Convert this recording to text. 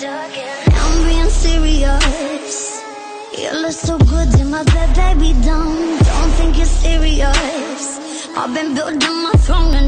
I'm being serious. You look so good in my bed, baby, don't think you're serious. I've been building my throne